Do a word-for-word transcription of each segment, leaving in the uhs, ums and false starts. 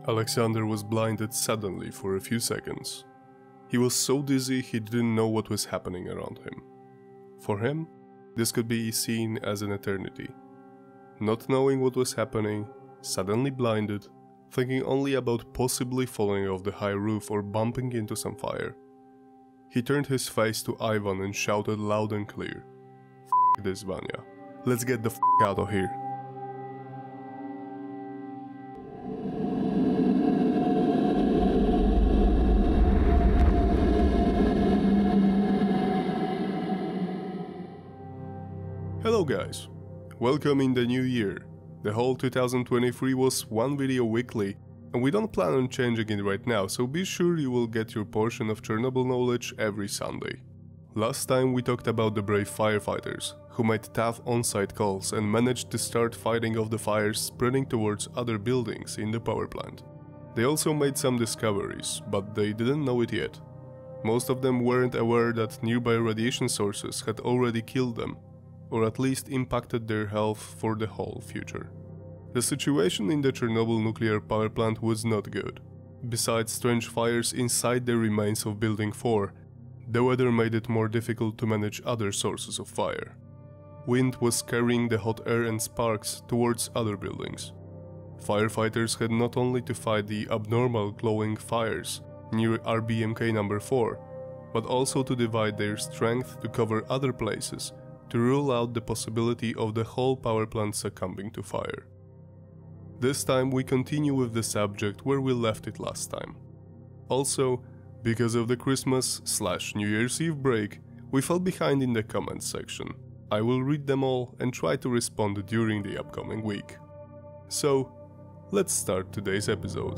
Alexander was blinded suddenly for a few seconds. He was so dizzy he didn't know what was happening around him. For him, this could be seen as an eternity. Not knowing what was happening, suddenly blinded, thinking only about possibly falling off the high roof or bumping into some fire. He turned his face to Ivan and shouted loud and clear, "F*** this, Vanya. Let's get the f*** out of here." Hello guys, welcome in the new year. The whole two thousand twenty-three was one video weekly, and we don't plan on changing it right now, so be sure you will get your portion of Chernobyl knowledge every Sunday. Last time we talked about the brave firefighters, who made tough on-site calls and managed to start fighting off the fires spreading towards other buildings in the power plant. They also made some discoveries, but they didn't know it yet. Most of them weren't aware that nearby radiation sources had already killed them, or at least impacted their health for the whole future. The situation in the Chernobyl nuclear power plant was not good. Besides strange fires inside the remains of Building four, the weather made it more difficult to manage other sources of fire. Wind was carrying the hot air and sparks towards other buildings. Firefighters had not only to fight the abnormal glowing fires near R B M K number four, but also to divide their strength to cover other places to rule out the possibility of the whole power plant succumbing to fire. This time we continue with the subject where we left it last time. Also, because of the Christmas slash New Year's Eve break, we fell behind in the comments section. I will read them all and try to respond during the upcoming week. So, let's start today's episode.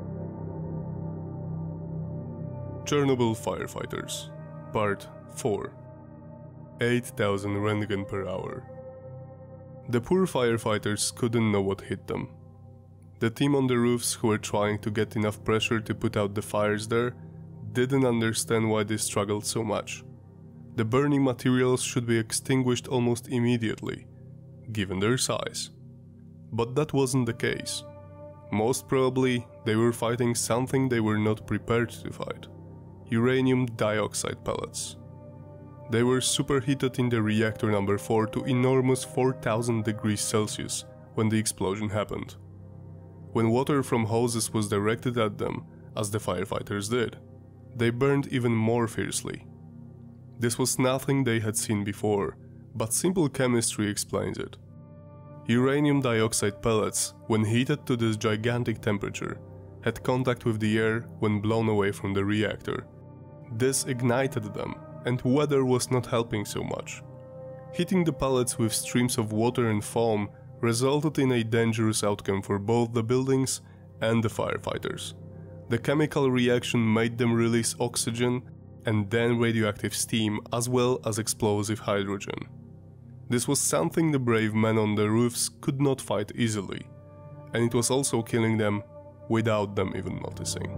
Chernobyl Firefighters, Part four. eight thousand Rentgen per hour. The poor firefighters couldn't know what hit them. The team on the roofs who were trying to get enough pressure to put out the fires there didn't understand why they struggled so much. The burning materials should be extinguished almost immediately, given their size. But that wasn't the case. Most probably, they were fighting something they were not prepared to fight: uranium dioxide pellets. They were superheated in the reactor number four to enormous four thousand degrees Celsius when the explosion happened. When water from hoses was directed at them, as the firefighters did, they burned even more fiercely. This was nothing they had seen before, but simple chemistry explains it. Uranium dioxide pellets, when heated to this gigantic temperature, had contact with the air when blown away from the reactor. This ignited them, and weather was not helping so much. Hitting the pellets with streams of water and foam resulted in a dangerous outcome for both the buildings and the firefighters. The chemical reaction made them release oxygen and then radioactive steam as well as explosive hydrogen. This was something the brave men on the roofs could not fight easily, and it was also killing them without them even noticing.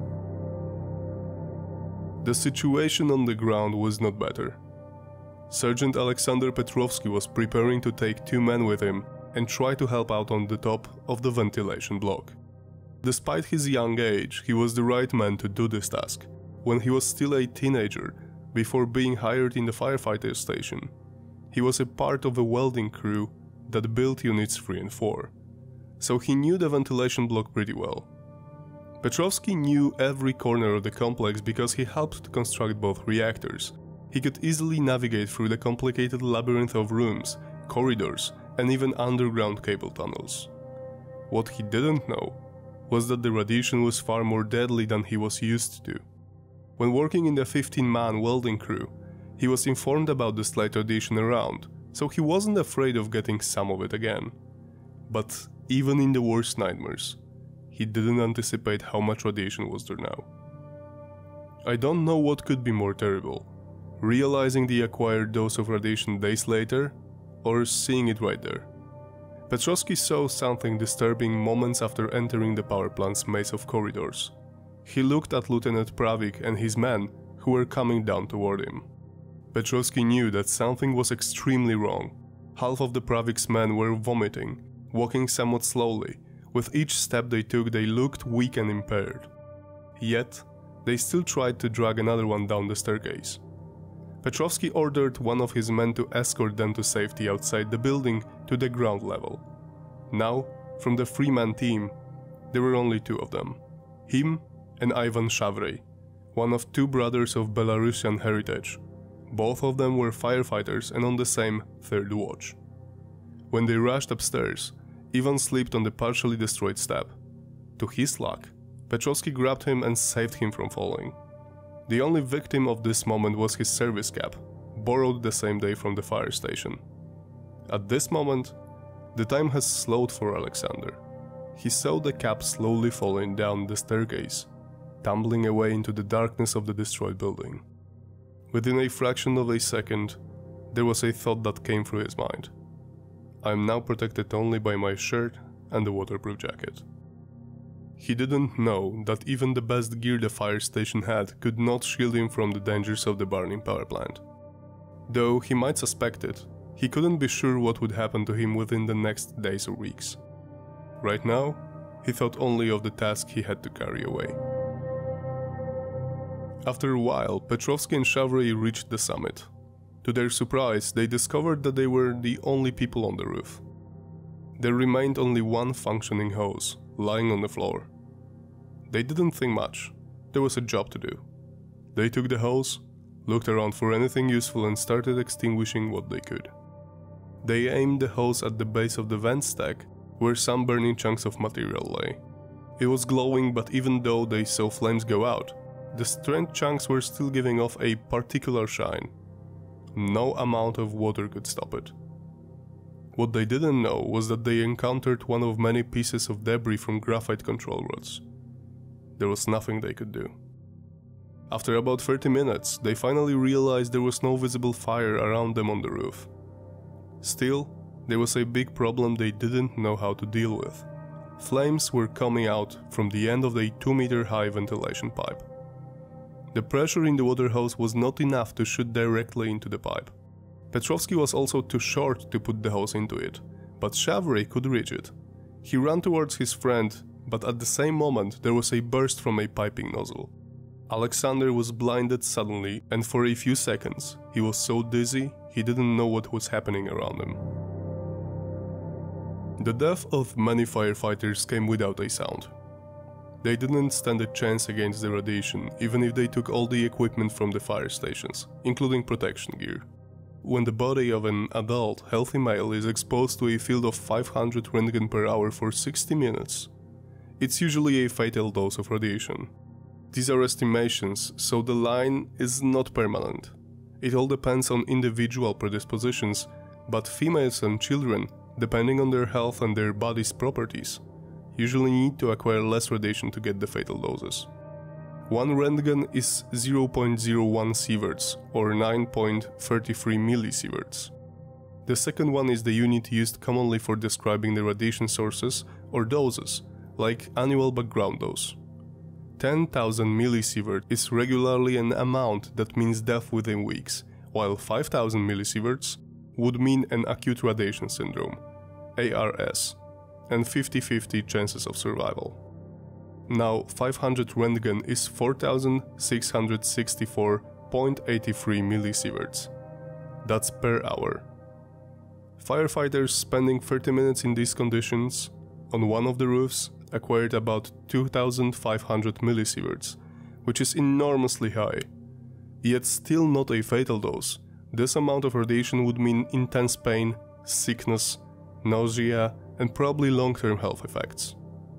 The situation on the ground was not better. Sergeant Alexander Petrovsky was preparing to take two men with him and try to help out on the top of the ventilation block. Despite his young age, he was the right man to do this task, when he was still a teenager before being hired in the firefighter station. He was a part of a welding crew that built units three and four, so he knew the ventilation block pretty well. Petrovsky knew every corner of the complex because he helped to construct both reactors. He could easily navigate through the complicated labyrinth of rooms, corridors, and even underground cable tunnels. What he didn't know was that the radiation was far more deadly than he was used to. When working in the fifteen man welding crew, he was informed about the slight radiation around, so he wasn't afraid of getting some of it again. But even in the worst nightmares, he didn't anticipate how much radiation was there now. I don't know what could be more terrible: realizing the acquired dose of radiation days later, or seeing it right there. Petrovsky saw something disturbing moments after entering the power plant's maze of corridors. He looked at Lieutenant Pravik and his men who were coming down toward him. Petrovsky knew that something was extremely wrong. Half of the Pravik's men were vomiting, walking somewhat slowly, With each step they took, they looked weak and impaired. Yet, they still tried to drag another one down the staircase. Petrovsky ordered one of his men to escort them to safety outside the building to the ground level. Now, from the three-man team, there were only two of them, him and Ivan Shavray, one of two brothers of Belarusian heritage. Both of them were firefighters and on the same third watch. When they rushed upstairs, Ivan slipped on the partially destroyed step. To his luck, Petrovsky grabbed him and saved him from falling. The only victim of this moment was his service cap, borrowed the same day from the fire station. At this moment, the time has slowed for Alexander. He saw the cap slowly falling down the staircase, tumbling away into the darkness of the destroyed building. Within a fraction of a second, there was a thought that came through his mind. I am now protected only by my shirt and the waterproof jacket. He didn't know that even the best gear the fire station had could not shield him from the dangers of the burning power plant. Though he might suspect it, he couldn't be sure what would happen to him within the next days or weeks. Right now, he thought only of the task he had to carry away. After a while, Petrovsky and Shavray reached the summit. To their surprise, they discovered that they were the only people on the roof. There remained only one functioning hose, lying on the floor. They didn't think much. There was a job to do. They took the hose, looked around for anything useful and started extinguishing what they could. They aimed the hose at the base of the vent stack, where some burning chunks of material lay. It was glowing, but even though they saw flames go out, the strange chunks were still giving off a particular shine. No amount of water could stop it. What they didn't know was that they encountered one of many pieces of debris from graphite control rods. There was nothing they could do. After about thirty minutes, they finally realized there was no visible fire around them on the roof. Still, there was a big problem they didn't know how to deal with. Flames were coming out from the end of the two meter high ventilation pipe. The pressure in the water hose was not enough to shoot directly into the pipe. Petrovsky was also too short to put the hose into it, but Shavray could reach it. He ran towards his friend, but at the same moment there was a burst from a piping nozzle. Alexander was blinded suddenly, and for a few seconds he was so dizzy he didn't know what was happening around him. The death of many firefighters came without a sound. They didn't stand a chance against the radiation, even if they took all the equipment from the fire stations, including protection gear. When the body of an adult, healthy male is exposed to a field of five hundred Röntgen per hour for sixty minutes, it's usually a fatal dose of radiation. These are estimations, so the line is not permanent. It all depends on individual predispositions, but females and children, depending on their health and their body's properties, usually need to acquire less radiation to get the fatal doses. One Röntgen is zero point zero one sieverts or nine point three three millisieverts. The second one is the unit used commonly for describing the radiation sources or doses, like annual background dose. ten thousand millisievert is regularly an amount that means death within weeks, while five thousand millisieverts would mean an acute radiation syndrome, A R S, and fifty fifty chances of survival. Now, five hundred Röntgen is four thousand six hundred sixty-four point eight three millisieverts. That's per hour. Firefighters spending thirty minutes in these conditions on one of the roofs acquired about two thousand five hundred millisieverts, which is enormously high. Yet still not a fatal dose. This amount of radiation would mean intense pain, sickness, nausea, and probably long-term health effects.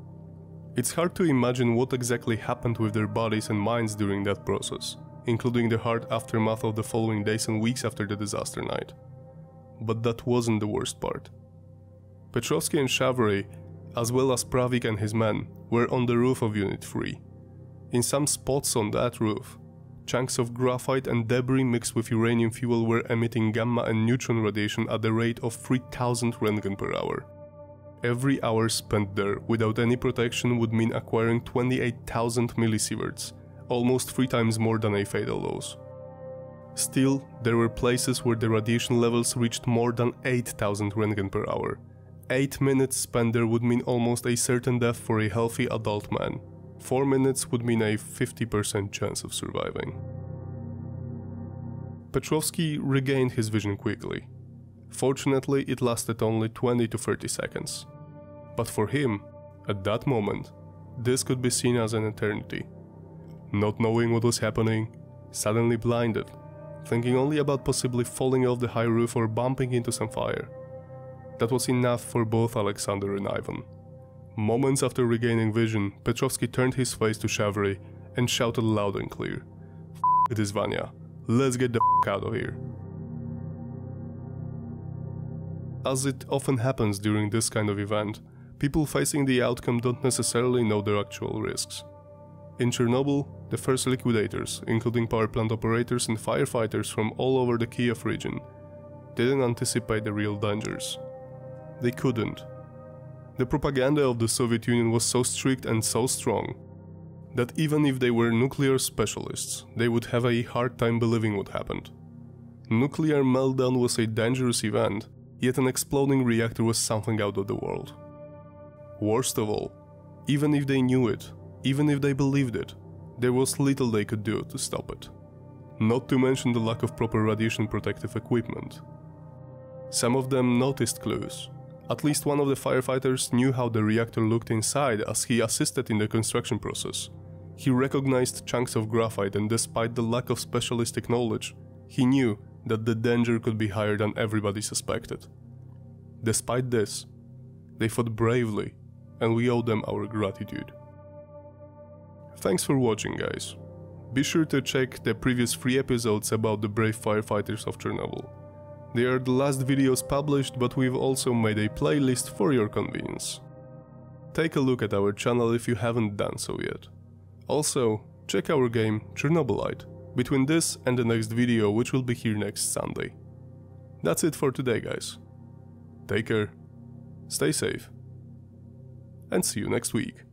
It's hard to imagine what exactly happened with their bodies and minds during that process, including the hard aftermath of the following days and weeks after the disaster night. But that wasn't the worst part. Petrovsky and Shavray, as well as Pravik and his men, were on the roof of Unit three. In some spots on that roof, chunks of graphite and debris mixed with uranium fuel were emitting gamma and neutron radiation at the rate of three thousand Röntgen per hour. Every hour spent there without any protection would mean acquiring twenty-eight thousand millisieverts, almost three times more than a fatal dose. Still, there were places where the radiation levels reached more than eight thousand Röntgen per hour, eight minutes spent there would mean almost a certain death for a healthy adult man. four minutes would mean a fifty percent chance of surviving. Petrovsky regained his vision quickly. Fortunately, it lasted only twenty to thirty seconds. But for him, at that moment, this could be seen as an eternity. Not knowing what was happening, suddenly blinded, thinking only about possibly falling off the high roof or bumping into some fire. That was enough for both Alexander and Ivan. Moments after regaining vision, Petrovsky turned his face to Shavry and shouted loud and clear, "F*** it is Vanya, let's get the f*** out of here." As it often happens during this kind of event, people facing the outcome don't necessarily know their actual risks. In Chernobyl, the first liquidators, including power plant operators and firefighters from all over the Kiev region, didn't anticipate the real dangers. They couldn't. The propaganda of the Soviet Union was so strict and so strong that even if they were nuclear specialists, they would have a hard time believing what happened. Nuclear meltdown was a dangerous event, yet an exploding reactor was something out of the world. Worst of all, even if they knew it, even if they believed it, there was little they could do to stop it. Not to mention the lack of proper radiation protective equipment. Some of them noticed clues. At least one of the firefighters knew how the reactor looked inside as he assisted in the construction process. He recognized chunks of graphite, and despite the lack of specialistic knowledge, he knew that the danger could be higher than everybody suspected. Despite this, they fought bravely, and we owe them our gratitude. Thanks for watching, guys. Be sure to check the previous three episodes about the brave firefighters of Chernobyl. They are the last videos published, but we've also made a playlist for your convenience. Take a look at our channel if you haven't done so yet. Also, check our game Chernobylite, between this and the next video, which will be here next Sunday. That's it for today, guys. Take care, stay safe, and see you next week.